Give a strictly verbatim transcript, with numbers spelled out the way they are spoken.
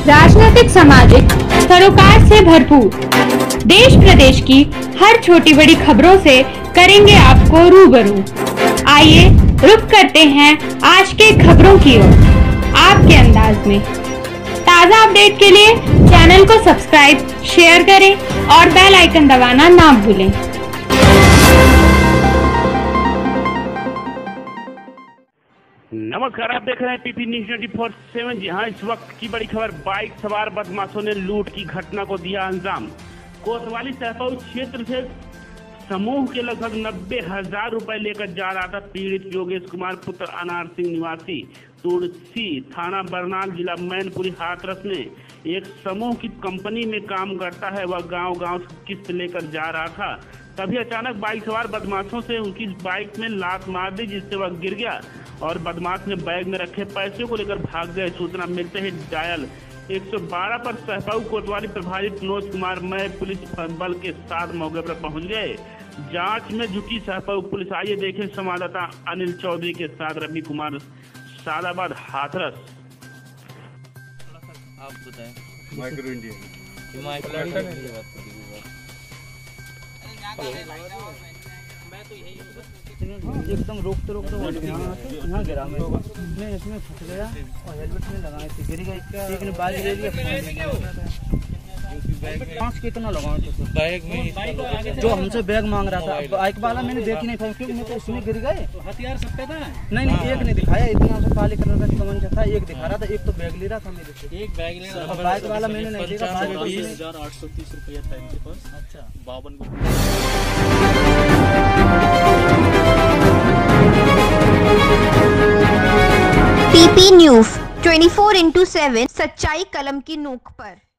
राजनीतिक सामाजिक सरोकार से भरपूर देश प्रदेश की हर छोटी बड़ी खबरों से करेंगे आपको रूबरू। आइए रुक करते हैं आज के खबरों की ओर आपके अंदाज में। ताज़ा अपडेट के लिए चैनल को सब्सक्राइब, शेयर करें और बेल आइकन दबाना ना भूलें। नमस्कार, आप देख रहे हैं PP news twenty four seven. जी हाँ, इस वक्त की बड़ी खबर। बाइक सवार बदमाशों ने लूट की घटना को दिया अंजाम। कोतवाली सहपाऊ क्षेत्र से समूह के लगभग नब्बे हजार रुपए लेकर जा रहा था पीड़ित योगेश कुमार पुत्र अनार सिंह निवासी तुलसी थाना बरनाल जिला मैनपुरी हाथरस में एक समूह की कंपनी में काम करता है। वह गांव गांव किस्त लेकर जा रहा था, तभी अचानक बाइक सवार बदमाशों से उनकी बाइक में लात मार दी, जिससे वह गिर गया और बदमाश ने बैग में रखे पैसे को लेकर भाग गए। सूचना मिलते ही डायल एक सौ बारह पर सहपाऊ कोतवाली प्रभारी मनोज कुमार मय पुलिस बल के साथ मौके पर पहुंच गए। जांच में जुटी सहपाऊ पुलिस। आइए देखें संवाददाता अनिल चौधरी के साथ रवि कुमार, सादाबाद, हाथरस। आप बताएं। माइक्रो इंडिया एकदम रोकते रोकते यहाँ गिरा मैं मैं इसमें फंस गया और हेलमेट में लगाए थे, गिर गई। एक ने बाइक ले लिया। पाँच कितना लगाए थे बैग में, जो हमसे बैग मांग रहा था। बाइक वाला मैंने देखी नहीं था क्योंकि मैं तो उसमें गिर गए। हथियार सब पे था? नहीं नहीं, एक ने दिखाया, इतना सा काले कलर का कमंजा था, एक दिखा रहा था, एक तो बैग ले रहा था मेरे से। एक बैग ले रहा था। बाइक वाला मैंने नहीं देखा। बीस हजार आठ सौ तीस रुपया था इनके पास। अच्छा, बावन को PP news twenty four into seven, सच्चाई कलम की नोक पर।